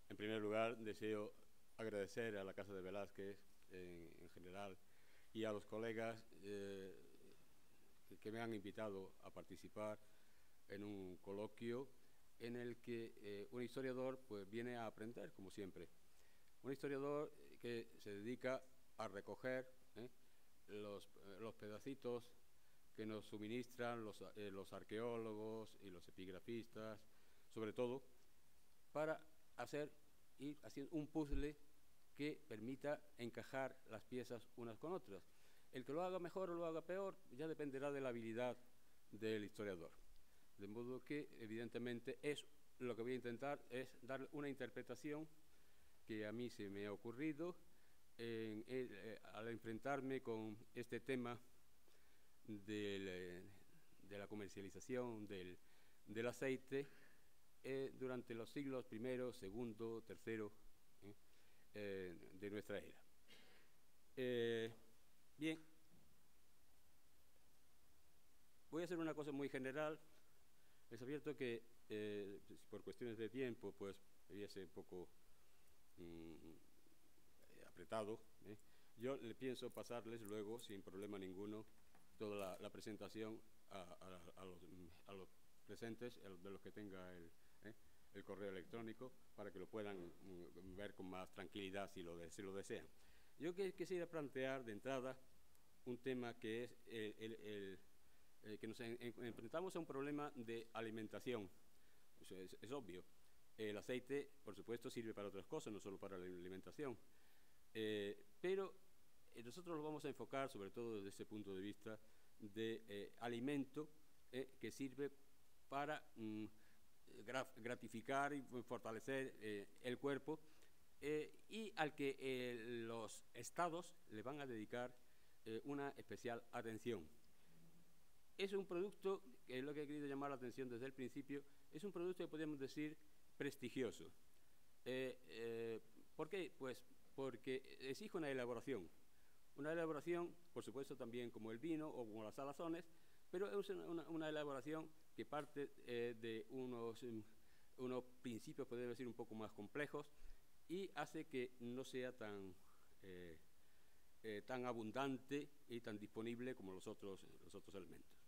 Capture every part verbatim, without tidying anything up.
En primer lugar, deseo agradecer a la Casa de Velázquez en, en general y a los colegas eh, que me han invitado a participar en un coloquio en el que eh, un historiador pues, viene a aprender, como siempre. Un historiador que se dedica a recoger ¿eh? los, eh, los pedacitos que nos suministran los, eh, los arqueólogos y los epigrafistas, sobre todo, para hacer ir haciendo un puzzle que permita encajar las piezas unas con otras. El que lo haga mejor o lo haga peor ya dependerá de la habilidad del historiador. De modo que, evidentemente, es lo que voy a intentar es dar una interpretación que a mí se me ha ocurrido en, eh, al enfrentarme con este tema del, de la comercialización del, del aceite eh, durante los siglos primero, segundo, tercero eh, eh, de nuestra era. Eh, bien, voy a hacer una cosa muy general. Es abierto que eh, por cuestiones de tiempo pues hubiese un poco mm, apretado. ¿eh? Yo le pienso pasarles luego, sin problema ninguno, toda la, la presentación a, a, a, los, a los presentes, a los de los que tenga el, ¿eh? el correo electrónico, para que lo puedan mm, ver con más tranquilidad si lo, de, si lo desean. Yo que, quisiera plantear de entrada un tema que es el, el, el eh, que nos en, en, enfrentamos a un problema de alimentación. Eso es, es obvio. El aceite, por supuesto, sirve para otras cosas, no solo para la alimentación. Eh, pero eh, nosotros lo vamos a enfocar, sobre todo desde ese punto de vista de eh, alimento eh, que sirve para mm, gratificar y fortalecer eh, el cuerpo eh, y al que eh, los estados le van a dedicar eh, una especial atención. Es un producto, que es lo que he querido llamar la atención desde el principio, es un producto que podemos decir prestigioso. Eh, eh, ¿Por qué? Pues porque exige una elaboración. Una elaboración, por supuesto, también como el vino o como las salazones, pero es una, una elaboración que parte eh, de unos, unos principios, podemos decir, un poco más complejos y hace que no sea tan... Eh, Eh, tan abundante y tan disponible como los otros, los otros elementos.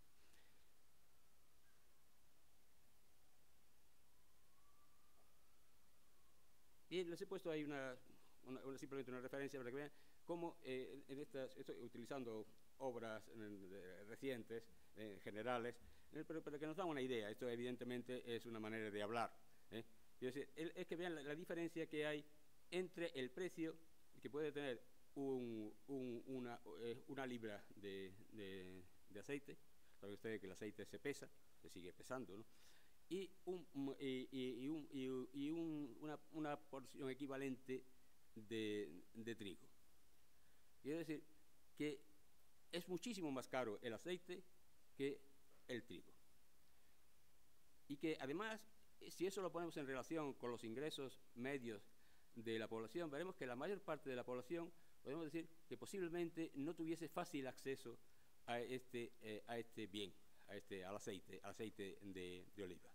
Bien, les he puesto ahí una, una, una simplemente una referencia para que vean cómo eh, en estas, estoy utilizando obras eh, recientes, eh, generales, eh, pero para que nos dan una idea. Esto evidentemente es una manera de hablar. ¿eh? Es decir, es que vean la, la diferencia que hay entre el precio que puede tener Un, un, una, eh, una libra de, de, de aceite. Sabe usted que el aceite se pesa, se sigue pesando, ¿no? Y, un, y, y, un, y un, una, una porción equivalente de, de trigo. Quiere decir que es muchísimo más caro el aceite que el trigo. Y que además, si eso lo ponemos en relación con los ingresos medios de la población, veremos que la mayor parte de la población, podemos decir que posiblemente no tuviese fácil acceso a este, eh, a este bien, a este, al aceite, al aceite de, de oliva.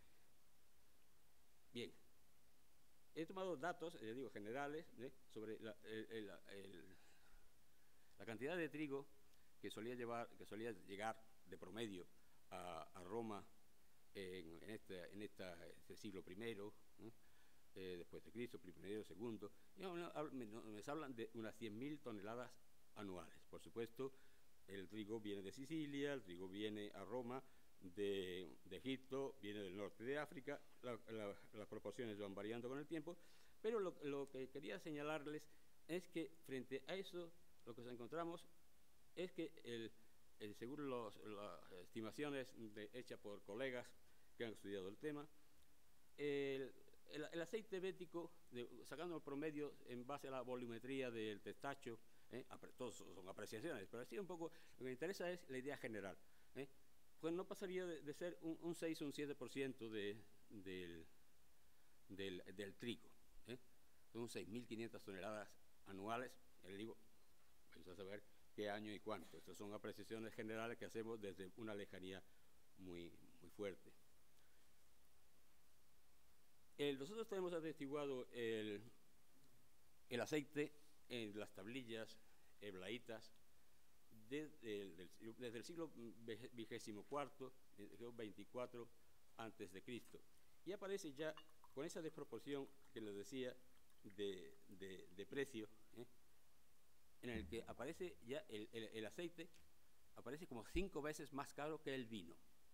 Bien, he tomado datos, eh, digo, generales, ¿eh? sobre la, el, el, el, la cantidad de trigo que solía, llevar, que solía llegar de promedio a, a Roma en, en, este, en esta, este siglo primero, ¿eh? Eh, después de Cristo, primero, segundo, y nos hablan de unas cien mil toneladas anuales. Por supuesto, el trigo viene de Sicilia, el trigo viene a Roma, de, de Egipto, viene del norte de África, la, la, las proporciones van variando con el tiempo, pero lo, lo que quería señalarles es que frente a eso, lo que nos encontramos es que, el, el, según los, las estimaciones de, hechas por colegas que han estudiado el tema, el, El, el aceite bético, de, sacando el promedio en base a la volumetría del testacho, ¿eh? todos son apreciaciones, pero así un poco lo que me interesa es la idea general. ¿eh? Pues no pasaría de, de ser un, un seis o un siete por ciento de, del, del, del trigo. ¿eh? Son seis mil quinientas toneladas anuales. Le digo, vamos a saber qué año y cuánto. Estas son apreciaciones generales que hacemos desde una lejanía muy, muy fuerte. El, nosotros tenemos atestiguado el, el aceite en las tablillas hebraitas desde, desde, desde el siglo vigésimo cuarto, siglo veinticuatro antes de Cristo, y aparece ya con esa desproporción que les decía de, de, de precio, ¿eh? en el que aparece ya el, el, el aceite aparece como cinco veces más caro que el vino.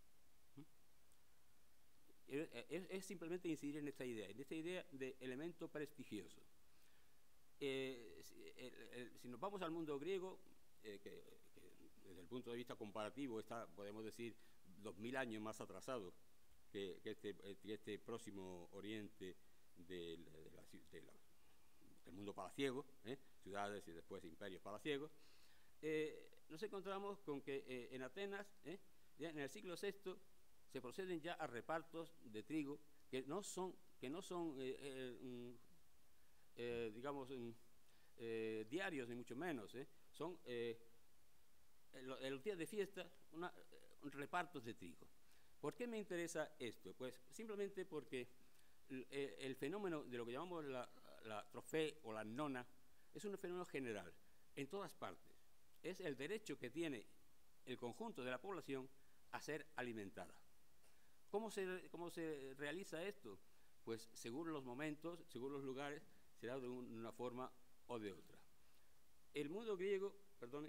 Es, es, es simplemente incidir en esta idea, en esta idea de elemento prestigioso. Eh, el, el, si nos vamos al mundo griego, eh, que, que desde el punto de vista comparativo está, podemos decir, dos mil años más atrasado que, que, este, que este próximo oriente de, de la, de la, del mundo palaciego, ¿eh? ciudades y después imperios palaciegos, eh, nos encontramos con que eh, en Atenas, ¿eh? ya en el siglo sexto, se proceden ya a repartos de trigo que no son, que no son eh, eh, eh, digamos, eh, diarios, ni mucho menos, ¿eh? son eh, en los días de fiesta, una, un repartos de trigo. ¿Por qué me interesa esto? Pues simplemente porque el, el fenómeno de lo que llamamos la, la trofea o la nona es un fenómeno general, en todas partes. Es el derecho que tiene el conjunto de la población a ser alimentada. ¿Cómo se, cómo se realiza esto? Pues según los momentos, según los lugares, será de una forma o de otra. El mundo griego, perdone,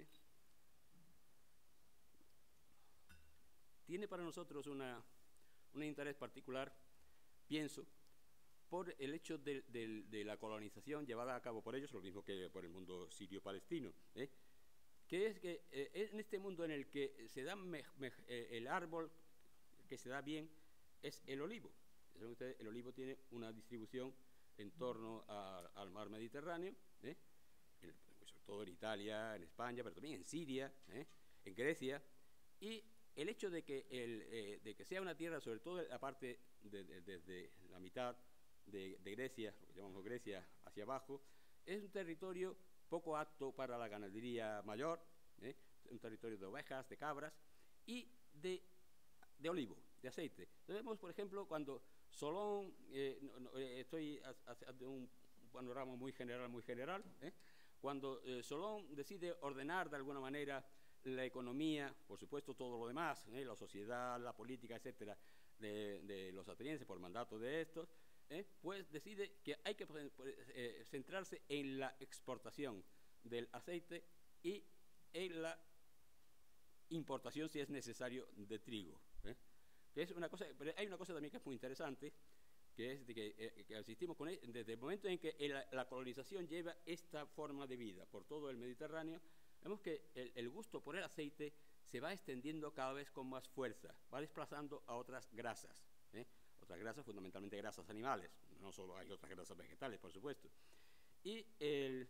tiene para nosotros una, un interés particular, pienso, por el hecho de, de, de la colonización llevada a cabo por ellos, lo mismo que por el mundo sirio-palestino, ¿eh? que es que eh, en este mundo en el que se da me, me, eh, el árbol que se da bien es el olivo. Ustedes, el olivo tiene una distribución en torno a, al mar Mediterráneo, ¿eh? en, sobre todo en Italia, en España, pero también en Siria, ¿eh? en Grecia, y el hecho de que, el, eh, de que sea una tierra, sobre todo la parte desde de, de, de la mitad de, de Grecia, lo que llamamos Grecia hacia abajo, es un territorio poco apto para la ganadería mayor, ¿eh? un territorio de ovejas, de cabras y de, de olivo, de aceite. Entonces vemos, por ejemplo, cuando Solón, eh, no, no, eh, estoy haciendo un panorama muy general, muy general, ¿eh? cuando eh, Solón decide ordenar de alguna manera la economía, por supuesto todo lo demás, ¿eh? la sociedad, la política, etcétera, de, de los atenienses por mandato de estos, ¿eh? pues decide que hay que eh, centrarse en la exportación del aceite y en la importación, si es necesario, de trigo. ¿eh? Que es una cosa, pero hay una cosa también que es muy interesante, que es de que, eh, que asistimos con él, desde el momento en que el, la colonización lleva esta forma de vida por todo el Mediterráneo, vemos que el, el gusto por el aceite se va extendiendo cada vez con más fuerza, va desplazando a otras grasas, ¿eh? otras grasas, fundamentalmente grasas animales, no solo hay otras grasas vegetales, por supuesto. Y el,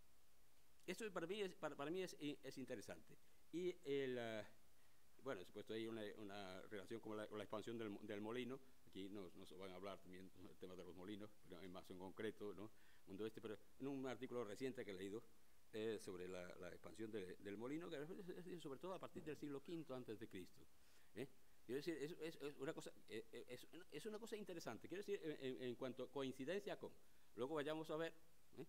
esto para mí es, para, para mí es, es interesante. Y el, uh, bueno, supuesto hay una, una relación con la, con la expansión del, del molino. Aquí nos, nos van a hablar también del tema de los molinos, pero más en concreto, ¿no? Mundo este, pero en un artículo reciente que he leído eh, sobre la, la expansión de, del molino, que es sobre todo a partir del siglo quinto antes de Cristo. ¿eh? Quiero decir, es, es, es, una cosa, es, es una cosa interesante. Quiero decir, en, en cuanto a coincidencia con, luego vayamos a ver, ¿eh?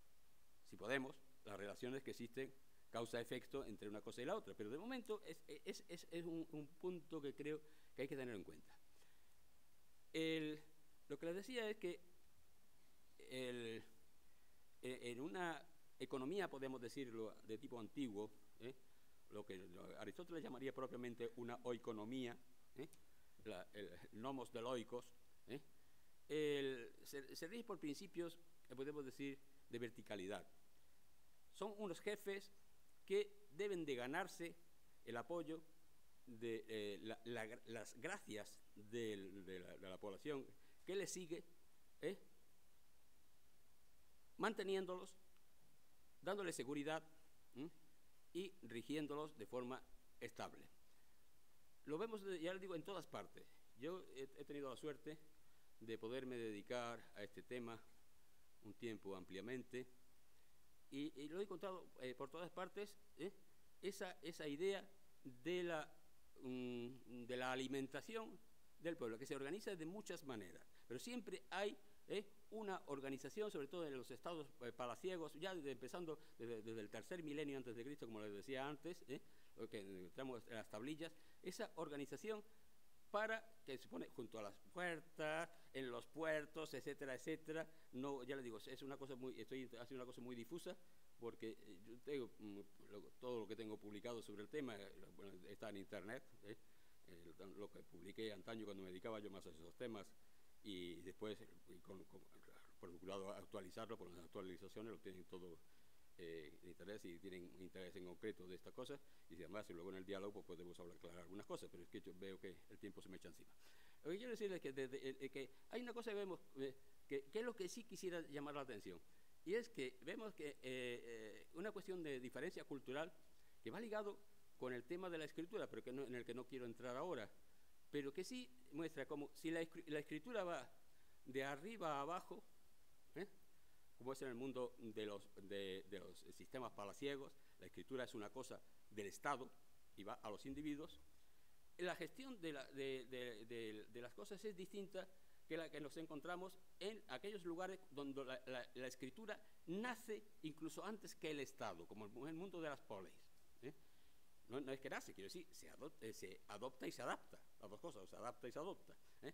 si podemos, las relaciones que existen causa-efecto entre una cosa y la otra, pero de momento es, es, es, es un, un punto que creo que hay que tener en cuenta. El, lo que les decía es que el, en una economía, podemos decirlo, de tipo antiguo, ¿eh? lo que Aristóteles llamaría propiamente una oikonomía, ¿eh? la, el, el nomos del oikos, ¿eh? el, se, se rige por principios, podemos decir, de verticalidad. Son unos jefes que deben de ganarse el apoyo de eh, la, la, las gracias de, de, la, de la población que les sigue, ¿eh? manteniéndolos, dándoles seguridad ¿eh? y rigiéndolos de forma estable. Lo vemos, ya les digo, en todas partes. Yo he, he tenido la suerte de poderme dedicar a este tema un tiempo ampliamente, y, y lo he encontrado eh, por todas partes, ¿eh? esa, esa idea de la, um, de la alimentación del pueblo, que se organiza de muchas maneras. pero siempre hay ¿eh? una organización, sobre todo en los estados eh, palaciegos, ya desde, empezando desde, desde el tercer milenio antes de Cristo, como les decía antes, ¿eh? lo que encontramos en las tablillas, esa organización para que se pone junto a las puertas, en los puertos, etcétera, etcétera. No, ya les digo, es una cosa muy, estoy haciendo una cosa muy difusa, porque yo tengo lo, todo lo que tengo publicado sobre el tema, bueno, está en internet, ¿eh? Eh, lo que publiqué antaño cuando me dedicaba yo más a esos temas, y después y con, con, procurado actualizarlo, por las actualizaciones lo tienen todo eh, en internet, si tienen interés en concreto de estas cosas, y si además y luego en el diálogo pues podemos hablar, aclarar algunas cosas, pero es que yo veo que el tiempo se me echa encima. Lo que quiero decirles es que, desde, eh, que hay una cosa que vemos, eh, que, que es lo que sí quisiera llamar la atención, y es que vemos que eh, eh, una cuestión de diferencia cultural que va ligado con el tema de la escritura, pero que no, en el que no quiero entrar ahora, pero que sí muestra como si la, la escritura va de arriba a abajo, ¿eh? como es en el mundo de los, de, de los sistemas palaciegos, la escritura es una cosa del Estado y va a los individuos. La gestión de, la, de, de, de, de las cosas es distinta que la que nos encontramos en aquellos lugares donde la, la, la escritura nace incluso antes que el Estado, como en el mundo de las polis. ¿eh? No, no es que nace, quiero decir, se adopta, eh, se adopta y se adapta, las dos cosas, se adapta y se adopta. ¿eh?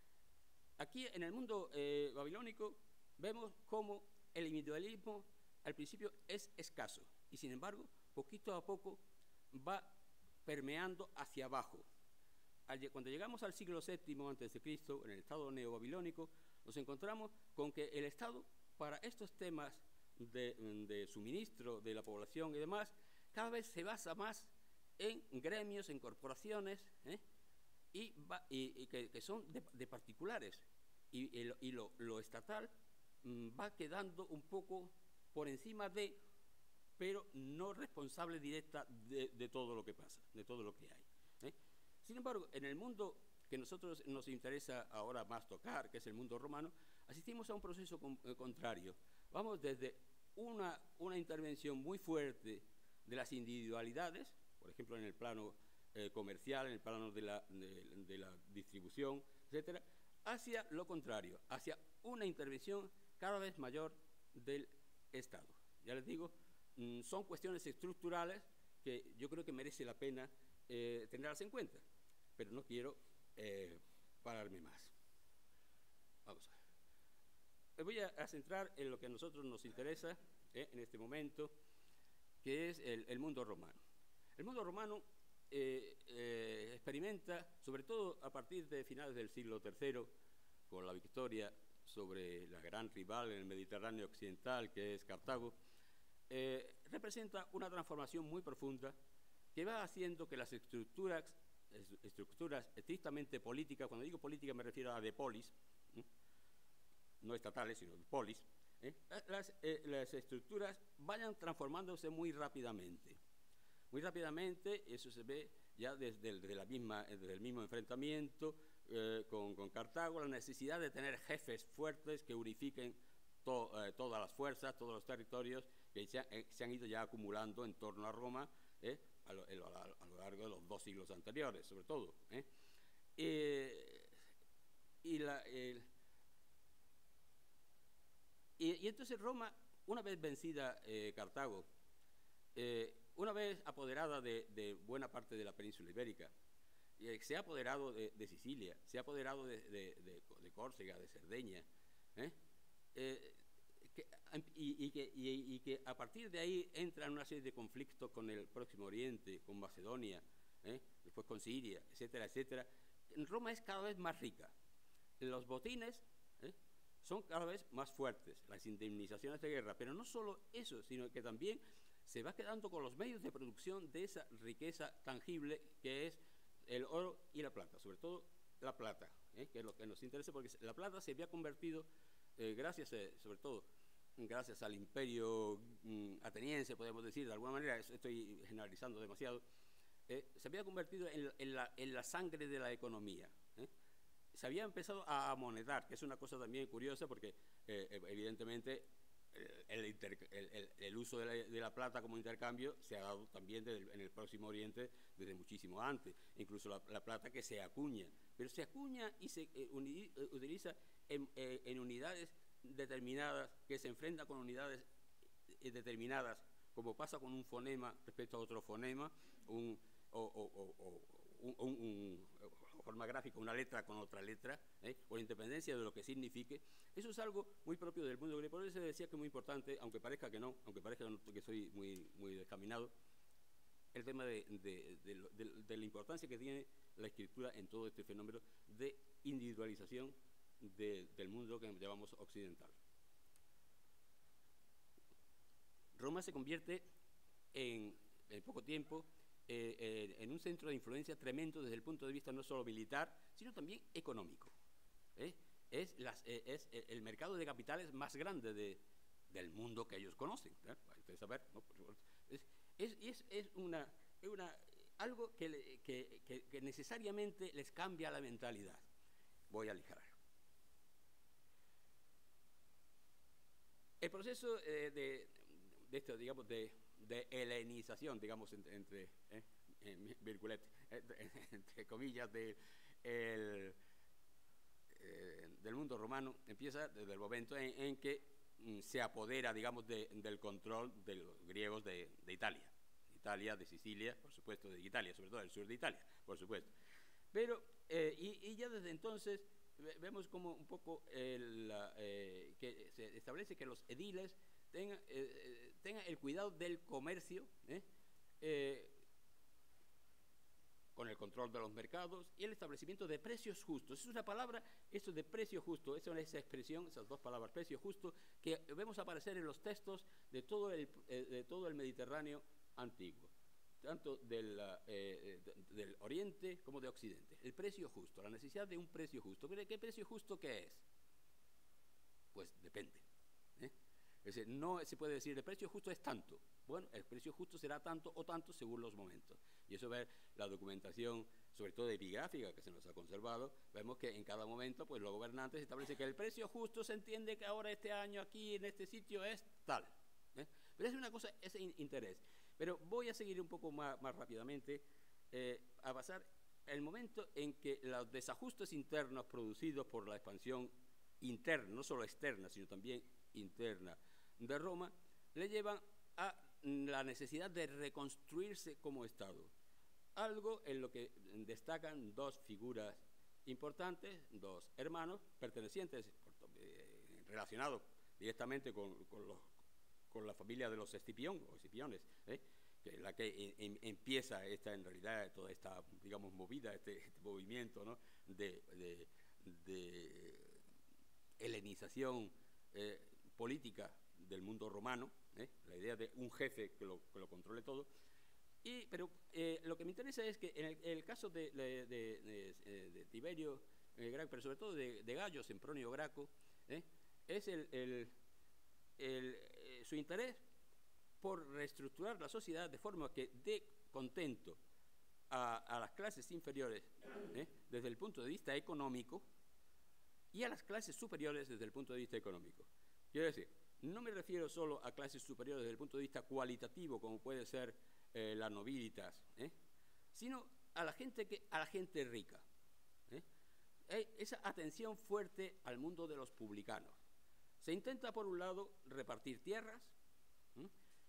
Aquí en el mundo eh, babilónico vemos cómo el individualismo al principio es escaso y sin embargo poquito a poco va permeando hacia abajo. Cuando llegamos al siglo séptimo antes de Cristo, en el estado neobabilónico, nos encontramos con que el Estado, para estos temas de, de suministro de la población y demás, cada vez se basa más en gremios, en corporaciones, ¿eh? y, va, y, y que, que son de, de particulares. Y, y, lo, y lo, lo estatal mmm, va quedando un poco por encima de, pero no responsable directa de, de todo lo que pasa, de todo lo que hay. ¿eh? Sin embargo, en el mundo que a nosotros nos interesa ahora más tocar, que es el mundo romano, asistimos a un proceso con, eh, contrario. Vamos desde una, una intervención muy fuerte de las individualidades, por ejemplo, en el plano eh, comercial, en el plano de la, de, de la distribución, etcétera, hacia lo contrario, hacia una intervención cada vez mayor del Estado. Ya les digo, mmm, son cuestiones estructurales que yo creo que merece la pena eh, tenerlas en cuenta, pero no quiero eh, pararme más. Vamos a ver. Me voy a, a centrar en lo que a nosotros nos interesa eh, en este momento, que es el, el mundo romano. El mundo romano eh, eh, experimenta, sobre todo a partir de finales del siglo tercero, con la victoria sobre la gran rival en el Mediterráneo occidental, que es Cartago, eh, representa una transformación muy profunda que va haciendo que las estructuras, estructuras estrictamente políticas, cuando digo política me refiero a de polis, ¿eh? no estatales, sino de polis, ¿eh? las, eh, las estructuras vayan transformándose muy rápidamente. Muy rápidamente, eso se ve ya desde, desde, la misma, desde el mismo enfrentamiento eh, con, con Cartago, la necesidad de tener jefes fuertes que unifiquen to, eh, todas las fuerzas, todos los territorios que se, eh, se han ido ya acumulando en torno a Roma eh, a, lo, a, a lo largo de los dos siglos anteriores, sobre todo. ¿eh? Eh, y, la, eh, y, y entonces Roma, una vez vencida eh, Cartago, eh, una vez apoderada de, de buena parte de la península ibérica, eh, se ha apoderado de, de Sicilia, se ha apoderado de, de, de, de Córcega, de Cerdeña, ¿eh? Eh, que, y, y, que, y, y que a partir de ahí entran una serie de conflictos con el Próximo Oriente, con Macedonia, ¿eh? después con Siria, etcétera, etcétera. Roma es cada vez más rica. Los botines ¿eh? son cada vez más fuertes, las indemnizaciones de guerra, pero no solo eso, sino que también se va quedando con los medios de producción de esa riqueza tangible que es el oro y la plata, sobre todo la plata, ¿eh? que es lo que nos interesa, porque la plata se había convertido, eh, gracias, eh, sobre todo, gracias al imperio mm, ateniense, podemos decir, de alguna manera, estoy generalizando demasiado, eh, se había convertido en, en, la, en la sangre de la economía. ¿eh? Se había empezado a amonedar, que es una cosa también curiosa, porque eh, evidentemente el, el, el, el uso de la, de la plata como intercambio se ha dado también desde, en el Próximo Oriente desde muchísimo antes, incluso la, la plata que se acuña, pero se acuña y se eh, uni, eh, utiliza en, eh, en unidades determinadas, que se enfrenta con unidades eh, determinadas, como pasa con un fonema respecto a otro fonema, un, o, o, o, o un, un, un, forma gráfica, una letra con otra letra, ¿eh? Por independencia de lo que signifique. Eso es algo muy propio del mundo griego. Por eso decía que es muy importante, aunque parezca que no, aunque parezca que soy muy, muy descaminado, el tema de, de, de, de, de la importancia que tiene la escritura en todo este fenómeno de individualización de, del mundo que llamamos occidental. Roma se convierte en, en poco tiempo eh, eh, en un centro de influencia tremendo desde el punto de vista no solo militar, sino también económico. ¿eh? Es, las, eh, es el mercado de capitales más grande de, del mundo que ellos conocen. ¿eh? Para ustedes saber, ¿no? Es, es, es, es, una, es una, algo que, que, que, que necesariamente les cambia la mentalidad. Voy a aligerar. El proceso eh, de, de esto, digamos, de, de helenización, digamos, entre, entre eh, eh, virgulet, eh, entre comillas, de, el, eh, del mundo romano, empieza desde el momento en, en que mm, se apodera, digamos, de, del control de los griegos de, de Italia. De Italia, de Sicilia, por supuesto, de Italia, sobre todo del sur de Italia, por supuesto. Pero, eh, y, y ya desde entonces vemos como un poco el, eh, que se establece que los ediles tengan, eh, tengan el cuidado del comercio, ¿eh? Eh, con el control de los mercados y el establecimiento de precios justos. Es una palabra, eso de precio justo, esa es esa expresión, esas dos palabras, precio justo, que vemos aparecer en los textos de todo el, eh, de todo el Mediterráneo antiguo, tanto del, eh, del Oriente como de Occidente. El precio justo, la necesidad de un precio justo. ¿Qué precio justo qué es? Pues depende. ¿eh? Es decir, no se puede decir el precio justo es tanto. Bueno, el precio justo será tanto o tanto según los momentos. Y eso ver la documentación, sobre todo epigráfica, que se nos ha conservado, vemos que en cada momento pues los gobernantes establecen que el precio justo se entiende que ahora este año aquí en este sitio es tal. ¿eh? Pero es una cosa, ese interés. Pero voy a seguir un poco más, más rápidamente eh, a pasar el momento en que los desajustes internos producidos por la expansión interna, no solo externa, sino también interna de Roma, le llevan a la necesidad de reconstruirse como Estado. Algo en lo que destacan dos figuras importantes, dos hermanos pertenecientes, eh, relacionados directamente con, con los con la familia de los Escipión, o Escipiones, ¿eh? que la que en, en, empieza esta, en realidad, toda esta, digamos, movida, este, este movimiento, ¿no? de, de, de helenización eh, política del mundo romano, ¿eh? la idea de un jefe que lo, que lo controle todo. Y, pero eh, lo que me interesa es que en el, en el caso de, de, de, de, de Tiberio eh, Graco, pero sobre todo de, de Gayo Sempronio Graco, ¿eh? es el, el, el su interés por reestructurar la sociedad de forma que dé contento a, a las clases inferiores ¿eh? desde el punto de vista económico y a las clases superiores desde el punto de vista económico. Quiero decir, no me refiero solo a clases superiores desde el punto de vista cualitativo, como puede ser eh, la nobilitas, ¿eh? sino a la gente, que, a la gente rica. ¿eh? Esa atención fuerte al mundo de los publicanos. Se intenta, por un lado, repartir tierras, ¿eh?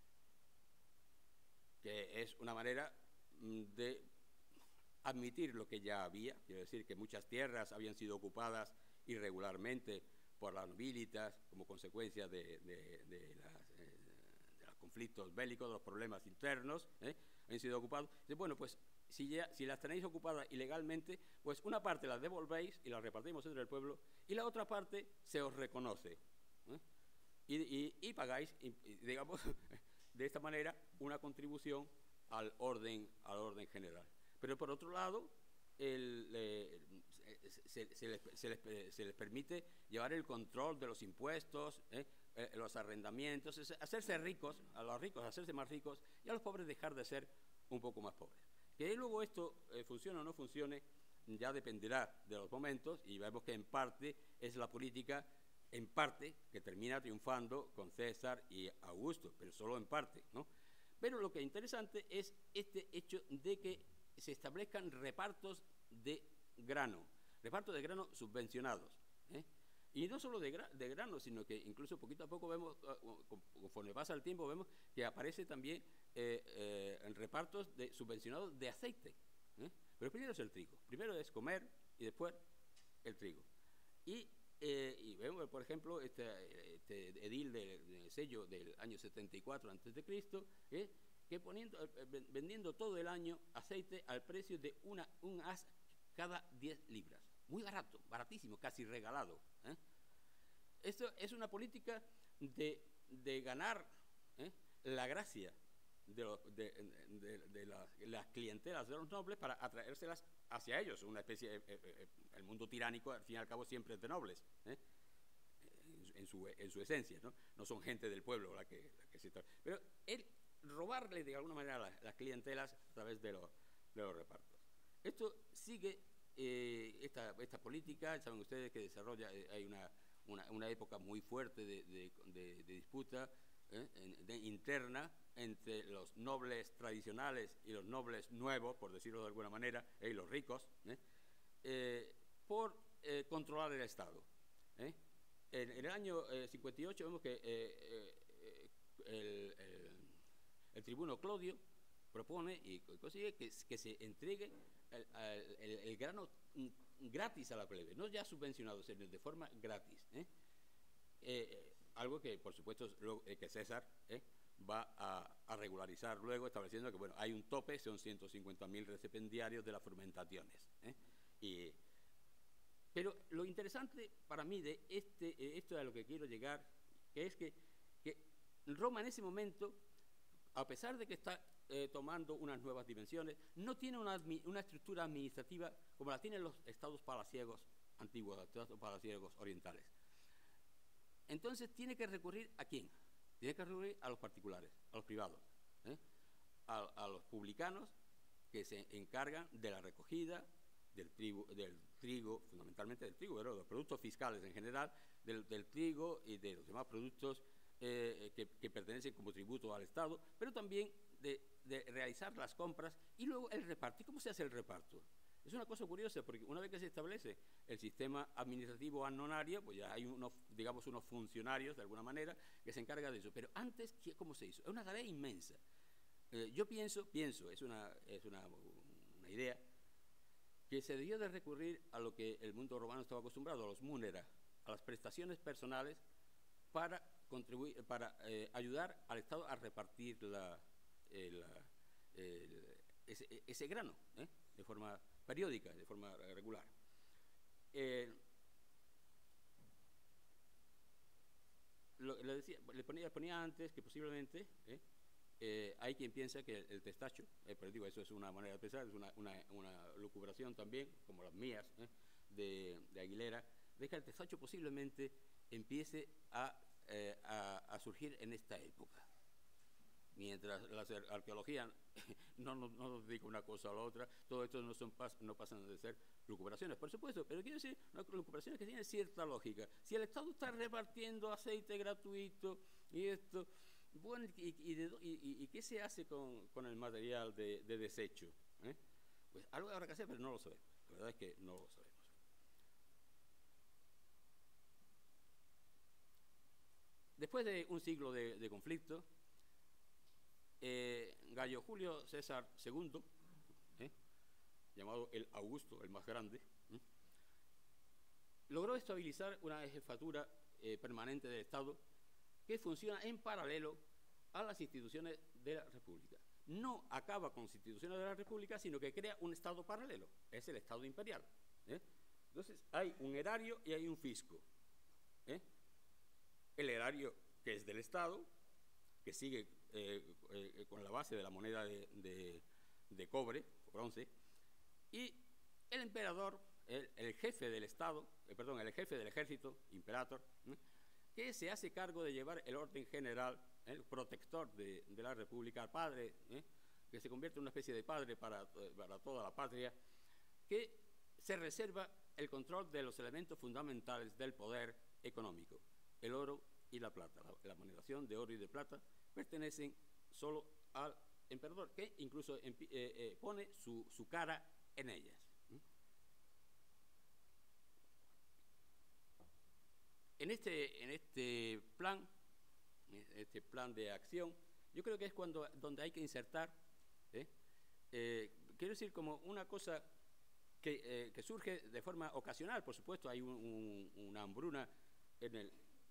que es una manera de admitir lo que ya había, quiero decir que muchas tierras habían sido ocupadas irregularmente por las nobilitas como consecuencia de, de, de, las, eh, de los conflictos bélicos, de los problemas internos, ¿eh? han sido ocupados. Entonces, bueno, pues si, ya, si las tenéis ocupadas ilegalmente, pues una parte las devolvéis y las repartimos entre el pueblo y la otra parte se os reconoce. ¿eh? Y, y, y pagáis, y, y, digamos, de esta manera, una contribución al orden, al orden general. Pero por otro lado, el, eh, se, se, les, se, les, se les permite llevar el control de los impuestos, ¿eh? Eh, los arrendamientos, es, hacerse ricos, a los ricos hacerse más ricos y a los pobres dejar de ser un poco más pobres. Que luego esto eh, funcione o no funcione ya dependerá de los momentos y vemos que en parte es la política, en parte, que termina triunfando con César y Augusto, pero solo en parte, ¿no? Pero lo que es interesante es este hecho de que se establezcan repartos de grano, repartos de grano subvencionados, ¿eh? Y no solo de, gra de grano, sino que incluso poquito a poco vemos, conforme pasa el tiempo, vemos que aparece también eh, eh, en repartos de, subvencionados de aceite. ¿eh? Pero primero es el trigo. Primero es comer y después el trigo. Y, eh, y vemos, por ejemplo, este, este edil de, de sello del año setenta y cuatro antes de Cristo, ¿eh? que poniendo, eh, vendiendo todo el año aceite al precio de una, un as cada diez libras. Muy barato, baratísimo, casi regalado. ¿eh? Esto es una política de, de ganar ¿eh? la gracia de, lo, de, de, de la, las clientelas de los nobles para atraérselas hacia ellos. Una especie, eh, eh, el mundo tiránico, al fin y al cabo, siempre es de nobles, ¿eh? en, en, su, en su esencia, ¿no? No son gente del pueblo la que, la que se está. Pero él robarle de alguna manera las, las clientelas a través de, lo, de los repartos. Esto sigue. Eh, esta, esta política, saben ustedes que desarrolla, eh, hay una, una, una época muy fuerte de, de, de, de disputa eh, de, interna entre los nobles tradicionales y los nobles nuevos, por decirlo de alguna manera, eh, y los ricos, eh, eh, por eh, controlar el Estado. Eh. En, en el año eh, cincuenta y ocho vemos que eh, eh, el, el, el tribuno Clodio propone y consigue que, que se entregue el, el, el grano gratis a la plebe, no ya subvencionado, sino de forma gratis. ¿eh? Eh, algo que, por supuesto, lo, eh, que César eh, va a, a regularizar luego, estableciendo que bueno, hay un tope, son ciento cincuenta mil recipiendarios de las fermentaciones. ¿eh? Y, pero lo interesante para mí de este, eh, esto es a lo que quiero llegar, que es que, que Roma en ese momento, a pesar de que está eh, tomando unas nuevas dimensiones, no tiene una, una estructura administrativa como la tienen los estados palaciegos antiguos, los estados palaciegos orientales. Entonces tiene que recurrir ¿a quién? Tiene que recurrir a los particulares, a los privados, ¿eh? a, a los publicanos que se encargan de la recogida del trigo, del trigo fundamentalmente del trigo, pero de los productos fiscales en general, del, del trigo y de los demás productos eh, que, que pertenecen como tributo al Estado, pero también de, de realizar las compras y luego el reparto. ¿Y cómo se hace el reparto? Es una cosa curiosa, porque una vez que se establece el sistema administrativo annonario, pues ya hay unos, digamos, unos funcionarios, de alguna manera, que se encargan de eso. Pero antes, ¿cómo se hizo? Es una tarea inmensa. Eh, yo pienso, pienso, es una, es una, una idea, que se debió de recurrir a lo que el mundo romano estaba acostumbrado, a los munera, a las prestaciones personales, para contribuir, para eh, ayudar al Estado a repartir la, eh, la, el, ese, ese grano, ¿eh? de forma periódica, de forma regular. Eh, lo, le, decía, le, ponía, ponía antes que posiblemente ¿eh? Eh, hay quien piensa que el, el testacho, eh, pero digo, eso es una manera de pensar, es una, una, una lucubración también, como las mías, ¿eh? de, de Aguilera, de que el testacho posiblemente empiece a, eh, a, a surgir en esta época. Mientras la arqueología no, no, no nos diga una cosa o la otra, todo esto no, son, no pasan de ser lucubraciones, por supuesto, pero quiero decir, una lucubraciones que tienen cierta lógica. Si el Estado está repartiendo aceite gratuito y esto, bueno, ¿y, y, de, y, y qué se hace con, con el material de, de desecho? ¿Eh? Pues algo habrá que hacer, pero no lo sabemos. La verdad es que no lo sabemos. Después de un siglo de, de conflicto, Eh, Gayo Julio César segundo, ¿eh? llamado el Augusto, el más grande, ¿eh? logró estabilizar una jefatura eh, permanente del Estado que funciona en paralelo a las instituciones de la República. No acaba con las instituciones de la República, sino que crea un Estado paralelo, es el Estado imperial. ¿eh? Entonces hay un erario y hay un fisco. ¿eh? El erario, que es del Estado, que sigue eh, eh, con la base de la moneda de, de, de cobre, bronce, y el emperador, el, el jefe del Estado, eh, perdón, el jefe del ejército, imperator, ¿eh? que se hace cargo de llevar el orden general, el protector de, de la República, padre, ¿eh? que se convierte en una especie de padre para, para toda la patria, que se reserva el control de los elementos fundamentales del poder económico, el oro y la plata. La, la monedización de oro y de plata pertenecen solo al emperador, que incluso eh, eh, pone su, su cara en ellas. en este, en este plan, este plan de acción, yo creo que es cuando, donde hay que insertar, ¿eh? Eh, quiero decir, como una cosa que, eh, que surge de forma ocasional, por supuesto, hay un, un, una hambruna en el,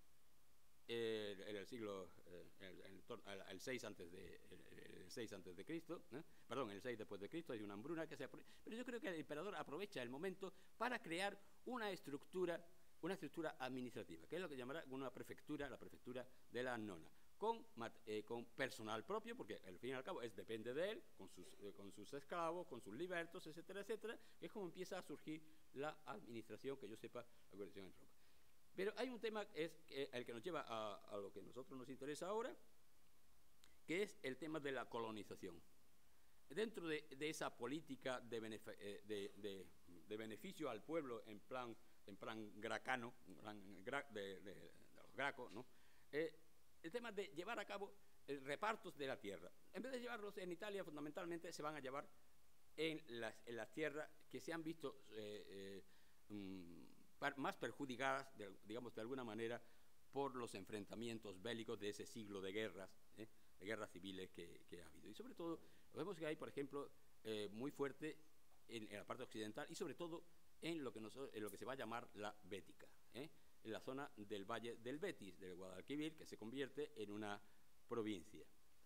eh, en el siglo, eh, el, el, el, el seis antes de, el, el seis antes de Cristo, ¿eh? Perdón, el seis después de Cristo, hay una hambruna que se aprovecha, pero yo creo que el emperador aprovecha el momento para crear una estructura, una estructura administrativa, que es lo que llamará una prefectura, la prefectura de la Annona, con, eh, con personal propio, porque al fin y al cabo es, depende de él, con sus, eh, con sus esclavos, con sus libertos, etcétera, etcétera, que es como empieza a surgir la administración, que yo sepa, la organización en Roma. Pero hay un tema, es eh, el que nos lleva a, a lo que a nosotros nos interesa ahora, que es el tema de la colonización. Dentro de, de esa política de, benef eh, de, de, de beneficio al pueblo en plan, en plan gracano, en plan gra de, de, de los gracos, ¿no? Eh, el tema de llevar a cabo eh, repartos de la tierra. En vez de llevarlos en Italia, fundamentalmente se van a llevar en las, en las tierras que se han visto eh, eh, um, más perjudicadas, de, digamos, de alguna manera, por los enfrentamientos bélicos de ese siglo de guerras, ¿eh? de guerras civiles que, que ha habido. Y sobre todo, vemos que hay, por ejemplo, eh, muy fuerte en, en la parte occidental y sobre todo en lo que, nos, en lo que se va a llamar la Bética, ¿eh? en la zona del Valle del Betis, del Guadalquivir, que se convierte en una provincia.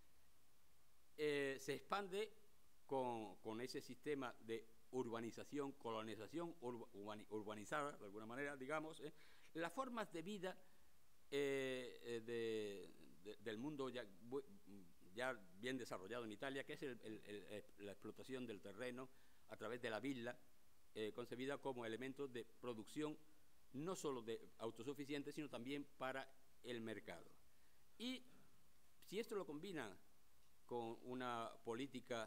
Eh, se expande con, con ese sistema de urbanización, colonización ur, urbanizada, de alguna manera, digamos, ¿eh? las formas de vida eh, de, de, del mundo ya, ya bien desarrollado en Italia, que es el, el, el, la explotación del terreno a través de la villa, eh, concebida como elemento de producción no solo de autosuficiente, sino también para el mercado. Y si esto lo combina con una política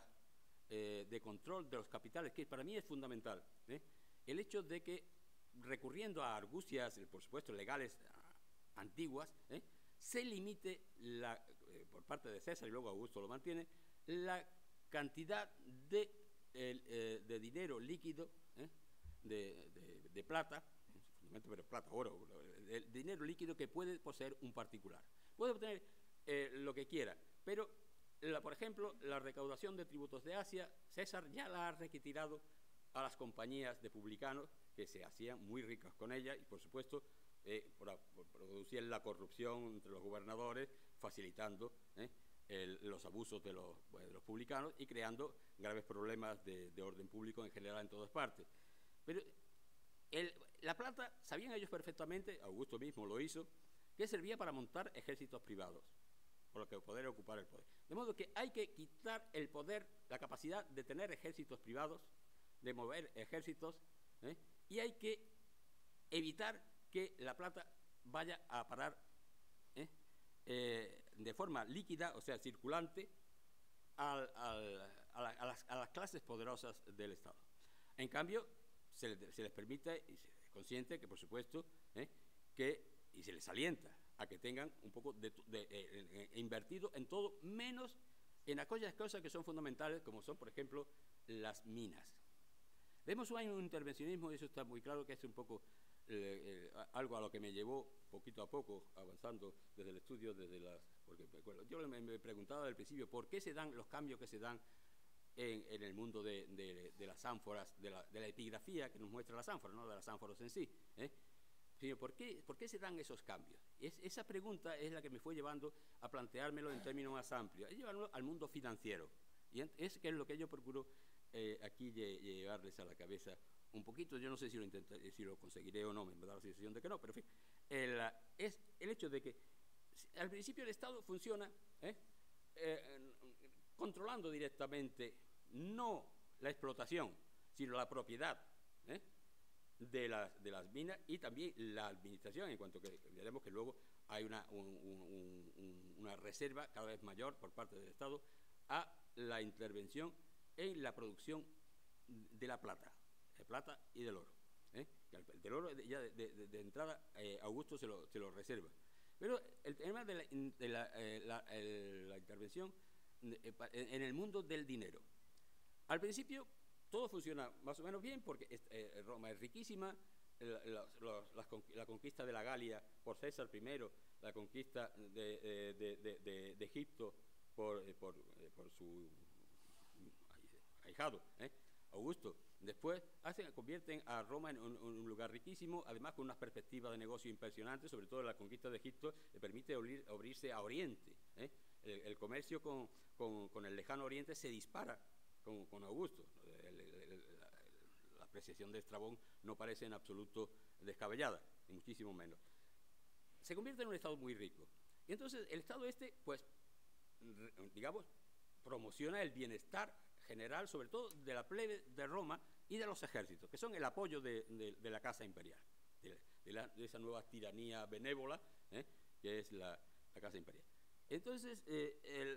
eh, de control de los capitales, que para mí es fundamental, ¿eh? el hecho de que, recurriendo a argucias, por supuesto, legales antiguas, ¿eh? se limite, la, eh, por parte de César, y luego Augusto lo mantiene, la cantidad de, el, eh, de dinero líquido, ¿eh? de, de, de plata, pero plata, oro, el dinero líquido que puede poseer un particular. Puede obtener eh, lo que quiera, pero, la, por ejemplo, la recaudación de tributos de Asia, César ya la ha retirado a las compañías de publicanos, que se hacían muy ricas con ella, y por supuesto, eh, por, por producir la corrupción entre los gobernadores, facilitando eh, el, los abusos de los, pues, de los publicanos y creando graves problemas de, de orden público en general en todas partes. Pero el, la plata, sabían ellos perfectamente, Augusto mismo lo hizo, que servía para montar ejércitos privados, por lo que poder ocupar el poder. De modo que hay que quitar el poder, la capacidad de tener ejércitos privados, de mover ejércitos, ¿eh? y hay que evitar que la plata vaya a parar ¿eh? Eh, de forma líquida, o sea, circulante, al, al, a, la, a, las, a las clases poderosas del Estado. En cambio, se les, se les permite y se les consciente que, por supuesto, ¿eh? que, y se les alienta a que tengan un poco de, de, de eh, invertido en todo, menos en aquellas cosas que son fundamentales, como son, por ejemplo, las minas. Vemos un intervencionismo, y eso está muy claro, que es un poco eh, eh, algo a lo que me llevó poquito a poco, avanzando desde el estudio, desde las, porque bueno, yo me, me preguntaba al principio por qué se dan los cambios que se dan en, en el mundo de, de, de las ánforas, de la, de la epigrafía que nos muestra las ánforas, no de las ánforas en sí, ¿eh? sino ¿por qué, por qué se dan esos cambios? Es, esa pregunta es la que me fue llevando a planteármelo en términos más amplios, es llevarlo al mundo financiero, y es que es lo que yo procuro eh, aquí llevarles a la cabeza un poquito. Yo no sé si lo, intentaré, si lo conseguiré o no, me da la sensación de que no, pero en fin, el, es el hecho de que al principio el Estado funciona ¿eh? Eh, controlando directamente no la explotación, sino la propiedad ¿eh? de, las, de las minas, y también la administración, en cuanto que veremos que luego hay una, un, un, un, una reserva cada vez mayor por parte del Estado a la intervención en la producción de la plata, de plata y del oro. ¿eh? El del oro ya de, de, de entrada eh, Augusto se lo, se lo reserva. Pero el tema de la, de la, eh, la, el, la intervención en el mundo del dinero. Al principio todo funciona más o menos bien porque eh, Roma es riquísima, la, la, la, la, la conquista de la Galia por César primero, la conquista de, de, de, de, de Egipto por, por, por su ahijado, ¿eh? Augusto. Después hacen, convierten a Roma en un, un lugar riquísimo, además con unas perspectivas de negocio impresionantes, sobre todo la conquista de Egipto le permite abrir, abrirse a Oriente, ¿eh? el, el comercio con, con, con el lejano Oriente se dispara con, con Augusto. El, el, el, la, la apreciación de Estrabón no parece en absoluto descabellada, ni muchísimo menos. Se convierte en un estado muy rico. Y entonces el estado este, pues, digamos, promociona el bienestar general, sobre todo de la plebe de Roma y de los ejércitos, que son el apoyo de, de, de la casa imperial, de, de, la, de esa nueva tiranía benévola, ¿eh? que es la, la casa imperial. Entonces, eh, el,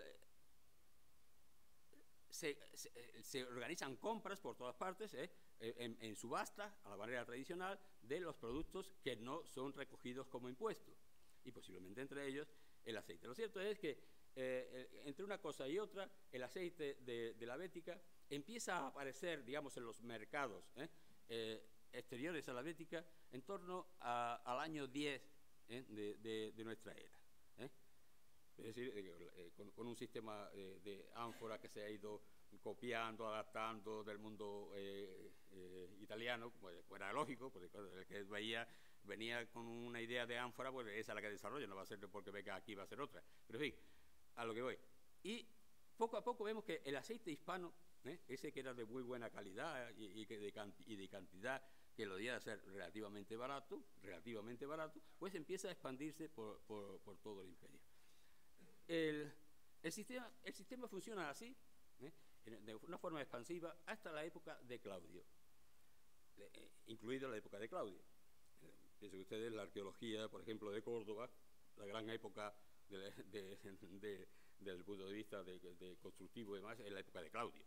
se, se, se organizan compras por todas partes, ¿eh? en, en subasta, a la manera tradicional, de los productos que no son recogidos como impuesto, y posiblemente entre ellos el aceite. Lo cierto es que Eh, entre una cosa y otra, el aceite de, de la Bética empieza a aparecer, digamos, en los mercados ¿eh? Eh, exteriores a la Bética en torno a, al año diez ¿eh? de, de, de nuestra era. ¿eh? Es decir, eh, con, con un sistema eh, de ánfora que se ha ido copiando, adaptando del mundo eh, eh, italiano, pues era lógico, porque el que veía venía con una idea de ánfora, pues esa es la que desarrolla, no va a ser porque venga aquí va a ser otra. Pero en fin, a lo que voy. Y poco a poco vemos que el aceite hispano, ¿eh? ese que era de muy buena calidad y, y, que de, y de cantidad, que lo debía ser relativamente barato, relativamente barato, pues empieza a expandirse por, por, por todo el imperio. El, el, sistema, el sistema funciona así, ¿eh? de una forma expansiva, hasta la época de Claudio, eh, incluida la época de Claudio. Eh, piensen ustedes la arqueología, por ejemplo, de Córdoba, la gran época de, de, de, desde el punto de vista de, de constructivo y demás, en la época de Claudio.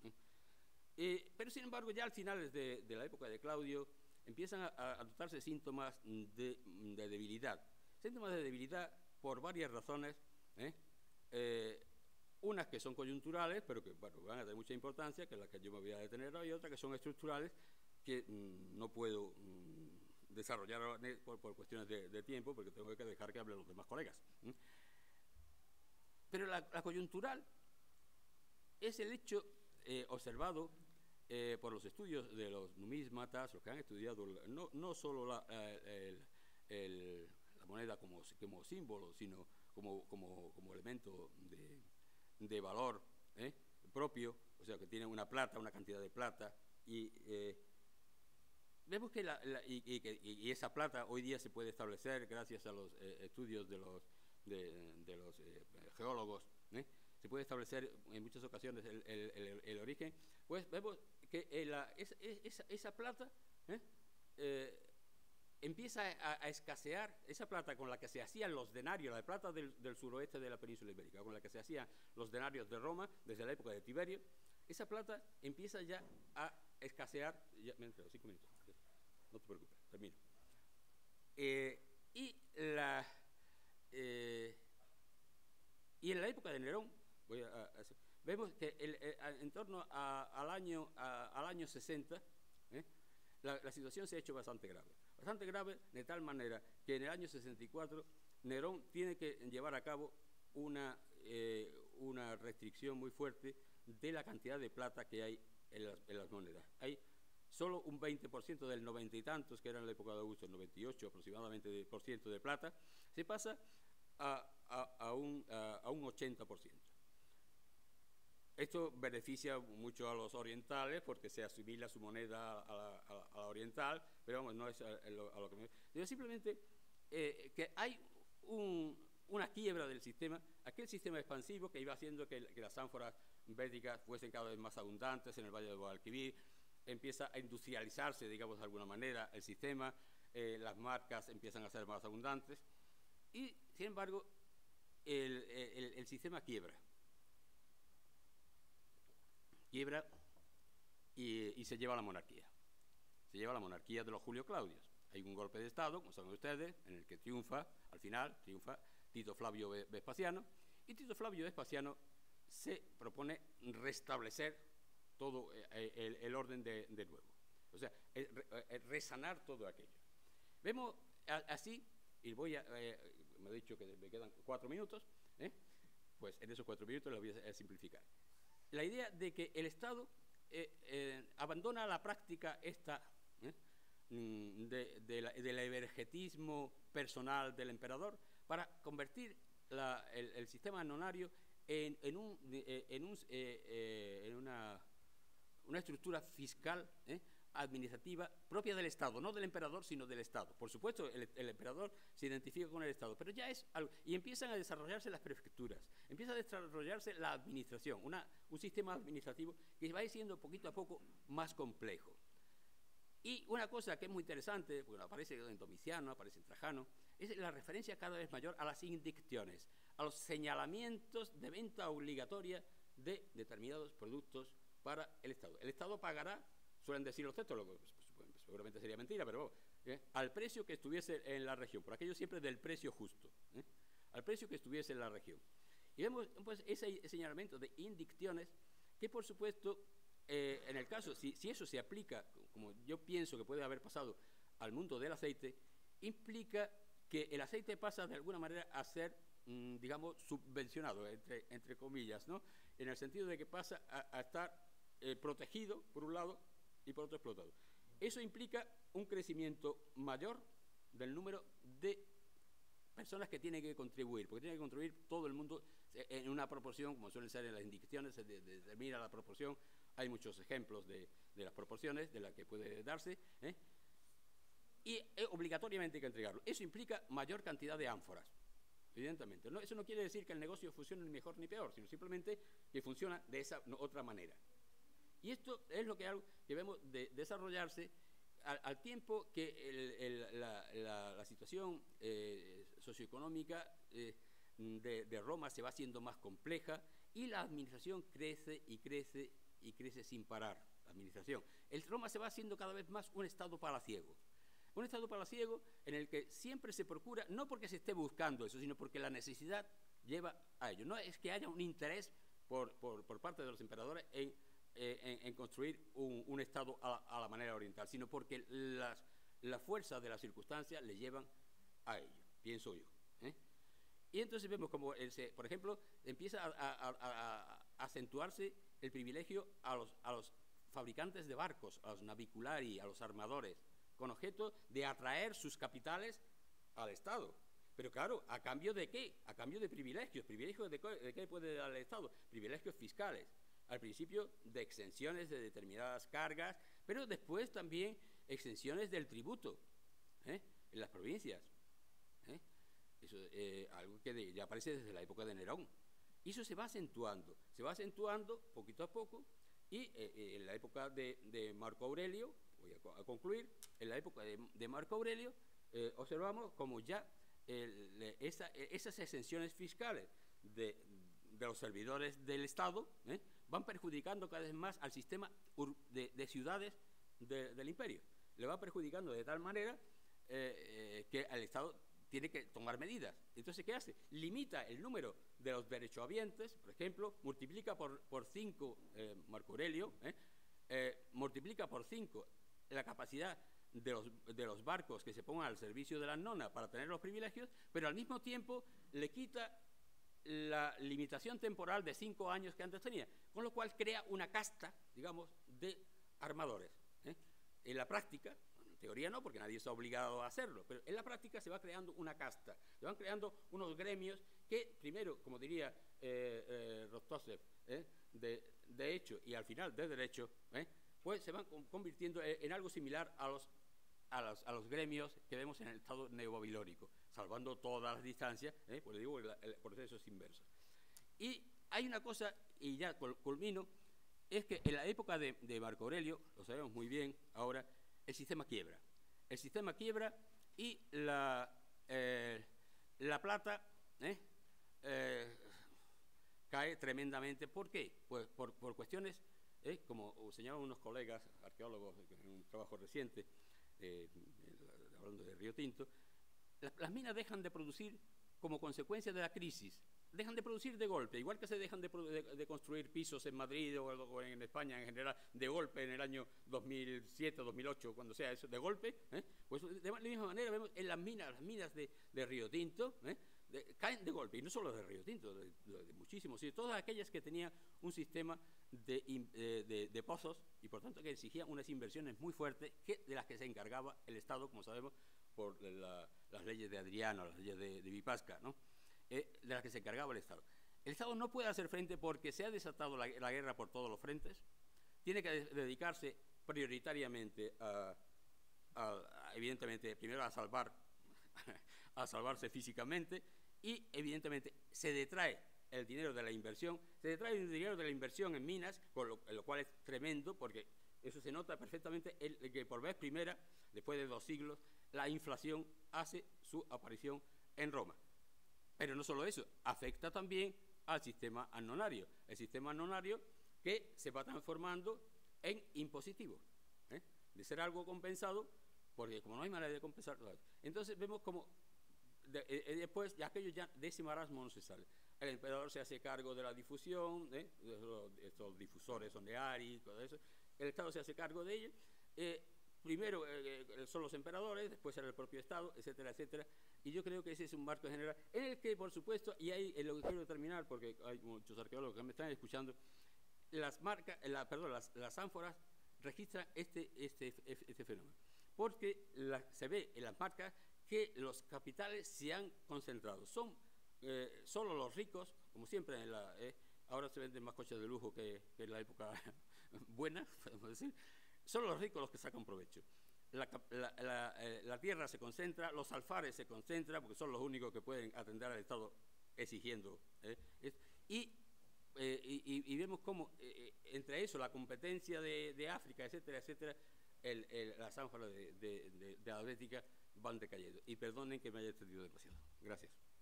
Eh, pero sin embargo, ya al final de, de la época de Claudio empiezan a, a notarse síntomas de, de debilidad. Síntomas de debilidad por varias razones, ¿eh? Eh, unas que son coyunturales, pero que bueno, van a tener mucha importancia, que es la que yo me voy a detener hoy, y otras que son estructurales, que mmm, no puedo mmm, desarrollar por, por cuestiones de, de tiempo, porque tengo que dejar que hablen los demás colegas. ¿eh? Pero la, la coyuntural es el hecho eh, observado eh, por los estudios de los numismatas, los que han estudiado no, no solo la, el, el, la moneda como, como símbolo, sino como, como, como elemento de, de valor ¿eh? propio, o sea, que tiene una plata, una cantidad de plata, y eh, vemos que, la, la, y, y, y esa plata hoy día se puede establecer gracias a los eh, estudios de los, de, de los eh, geólogos, ¿eh? se puede establecer en muchas ocasiones el, el, el, el origen, pues vemos que eh, la, esa, esa, esa plata ¿eh? Eh, empieza a, a escasear, esa plata con la que se hacían los denarios, la plata del, del suroeste de la península ibérica, con la que se hacían los denarios de Roma desde la época de Tiberio, esa plata empieza ya a escasear, ya me entrego, cinco minutos, no te preocupes, termino. Eh, y, la, eh, y en la época de Nerón, voy a, a, a, vemos que el, el, en torno a, al, año, a, al año sesenta, ¿eh? la, la situación se ha hecho bastante grave. Bastante grave de tal manera que en el año sesenta y cuatro Nerón tiene que llevar a cabo una, eh, una restricción muy fuerte de la cantidad de plata que hay en las, en las monedas. Hay solo un veinte por ciento del noventa y tantos, que era en la época de Augusto, el noventa y ocho aproximadamente por ciento de plata, se pasa a, a, a, un, a, a un ochenta por ciento. Esto beneficia mucho a los orientales porque se asimila su moneda a la, a la, a la oriental, pero vamos, no es a, a, lo, a lo que me... Yo simplemente eh, que hay un, una quiebra del sistema, aquel sistema expansivo que iba haciendo que, que las ánforas béticas fuesen cada vez más abundantes en el Valle del Guadalquivir, empieza a industrializarse, digamos de alguna manera, el sistema, eh, las marcas empiezan a ser más abundantes y, sin embargo, el, el, el sistema quiebra. quiebra y, y se lleva a la monarquía. Se lleva a la monarquía de los Julio Claudios. Hay un golpe de Estado, como saben ustedes, en el que triunfa, al final, triunfa Tito Flavio Vespasiano, y Tito Flavio Vespasiano se propone restablecer todo el, el orden de, de nuevo. O sea, es, es resanar todo aquello. Vemos a, así, y voy a, eh, me he dicho que me quedan cuatro minutos, ¿eh? Pues en esos cuatro minutos lo voy a, a simplificar. La idea de que el Estado eh, eh, abandona la práctica esta ¿eh? de, de la, del evergetismo personal del emperador para convertir la, el, el sistema anonario en, en, un, en, un, eh, eh, en una, una estructura fiscal ¿eh? administrativa propia del Estado, no del emperador, sino del Estado. Por supuesto, el, el emperador se identifica con el Estado, pero ya es algo, y empiezan a desarrollarse las prefecturas, empieza a desarrollarse la administración, una, un sistema administrativo que va siendo poquito a poco más complejo. Y una cosa que es muy interesante, bueno, aparece en Domiciano, aparece en Trajano, es la referencia cada vez mayor a las indicciones, a los señalamientos de venta obligatoria de determinados productos para el Estado. El Estado pagará, suelen decir los textos, pues, seguramente sería mentira, pero ¿eh? al precio que estuviese en la región, por aquello siempre del precio justo, ¿eh? al precio que estuviese en la región. Y vemos pues ese señalamiento de indicciones que por supuesto, eh, en el caso, si, si eso se aplica, como yo pienso que puede haber pasado al mundo del aceite, implica que el aceite pasa de alguna manera a ser, mmm, digamos, subvencionado, entre, entre comillas, ¿no? En el sentido de que pasa a, a estar eh, protegido, por un lado, y por otro explotado. Eso implica un crecimiento mayor del número de personas que tienen que contribuir, porque tiene que contribuir todo el mundo en una proporción, como suelen ser en las indicaciones, se determina la proporción, hay muchos ejemplos de, de las proporciones de las que puede darse, ¿eh? y eh, obligatoriamente hay que entregarlo. Eso implica mayor cantidad de ánforas, evidentemente. ¿no? Eso no quiere decir que el negocio funcione ni mejor ni peor, sino simplemente que funciona de esa no, otra manera. Y esto es lo que, algo que vemos de desarrollarse al, al tiempo que el, el, la, la, la situación eh, socioeconómica eh, de, de Roma se va haciendo más compleja y la administración crece y crece y crece sin parar. La administración. El Roma se va haciendo cada vez más un estado palaciego. Un estado palaciego en el que siempre se procura, no porque se esté buscando eso, sino porque la necesidad lleva a ello. No es que haya un interés por, por, por parte de los emperadores en Eh, en, en construir un, un Estado a, a la manera oriental, sino porque las, la fuerza de las circunstancias le llevan a ello, pienso yo. ¿eh? Y entonces vemos como, el, se, por ejemplo, empieza a, a, a, a acentuarse el privilegio a los, a los fabricantes de barcos, a los naviculari, a los armadores, con objeto de atraer sus capitales al Estado. Pero claro, ¿a cambio de qué? A cambio de privilegios. ¿Privilegios de, de qué puede dar el Estado? Privilegios fiscales. Al principio de exenciones de determinadas cargas, pero después también exenciones del tributo ¿eh? en las provincias. ¿eh? Eso es eh, algo que de, ya aparece desde la época de Nerón. Y eso se va acentuando, se va acentuando poquito a poco, y eh, en la época de, de Marco Aurelio, voy a, a concluir, en la época de, de Marco Aurelio, eh, observamos como ya el, esa, esas exenciones fiscales de, de los servidores del Estado, ¿eh? van perjudicando cada vez más al sistema de, de ciudades de, del imperio. Le va perjudicando de tal manera eh, eh, que el Estado tiene que tomar medidas. Entonces, ¿qué hace? Limita el número de los derechohabientes, por ejemplo, multiplica por, por cinco, eh, Marco Aurelio, eh, eh, multiplica por cinco la capacidad de los, de los barcos que se pongan al servicio de las nonas para tener los privilegios, pero al mismo tiempo le quita la limitación temporal de cinco años que antes tenía, con lo cual crea una casta, digamos, de armadores. ¿eh? En la práctica, en teoría no, porque nadie está obligado a hacerlo, pero en la práctica se va creando una casta, se van creando unos gremios que primero, como diría eh, eh, Rostosev, ¿eh? de, de hecho y al final de derecho, ¿eh? pues se van convirtiendo en algo similar a los, a los, a los gremios que vemos en el Estado neobabilónico, salvando todas las distancias, ¿eh? pues digo, el, el proceso es inverso. Y hay una cosa, y ya culmino, es que en la época de, de Marco Aurelio, lo sabemos muy bien ahora, el sistema quiebra. El sistema quiebra y la, eh, la plata ¿eh? Eh, cae tremendamente. ¿Por qué? Pues por, por cuestiones, ¿eh? como señalaban unos colegas arqueólogos en un trabajo reciente, eh, hablando de Río Tinto, las, las minas dejan de producir como consecuencia de la crisis, dejan de producir de golpe, igual que se dejan de, de, de construir pisos en Madrid o, o en España en general, de golpe en el año dos mil siete, dos mil ocho, cuando sea eso, de golpe, ¿eh? Pues de la misma manera vemos en las minas, las minas de, de Río Tinto, ¿eh? de, caen de golpe, y no solo de Río Tinto, de, de, de muchísimos, sino todas aquellas que tenían un sistema de, de, de, de pozos, y por tanto que exigían unas inversiones muy fuertes, que, de las que se encargaba el Estado, como sabemos, por la, las leyes de Adriano, las leyes de, de Vipasca, ¿no? Eh, de las que se encargaba el Estado. El Estado no puede hacer frente porque se ha desatado la, la guerra por todos los frentes, tiene que de, dedicarse prioritariamente a, a, a, evidentemente, primero a salvar, a salvarse físicamente, y evidentemente se detrae el dinero de la inversión, se detrae el dinero de la inversión en minas, con lo, lo cual es tremendo, porque eso se nota perfectamente, el, el que por vez primera, después de dos siglos, la inflación hace su aparición en Roma. Pero no solo eso, afecta también al sistema anonario, el sistema anonario que se va transformando en impositivo, ¿eh? De ser algo compensado, porque como no hay manera de compensar, entonces vemos como de, eh, después ya aquello ya de ese marasmo no se sale. El emperador se hace cargo de la difusión, ¿eh? de los, de estos difusores son de Ari, todo eso, el Estado se hace cargo de ello. Eh, Primero eh, son los emperadores, después era el propio Estado, etcétera, etcétera. Y yo creo que ese es un marco general en el que, por supuesto, y ahí es lo que quiero terminar, porque hay muchos arqueólogos que me están escuchando, las marcas, la, perdón, las, las ánforas registran este, este, este fenómeno. Porque la, se ve en las marcas que los capitales se han concentrado. Son eh, solo los ricos, como siempre, en la, eh, ahora se venden más coches de lujo que, que en la época buena, podemos decir. Son los ricos los que sacan provecho. La, la, la, eh, la tierra se concentra, los alfares se concentran, porque son los únicos que pueden atender al Estado exigiendo. ¿eh? Es, y, eh, y, y vemos cómo, eh, entre eso, la competencia de, de África, etcétera, etcétera, el, el, las ánforas de, de, de, de la Helvética van decayendo. Y perdonen que me haya extendido demasiado. Gracias.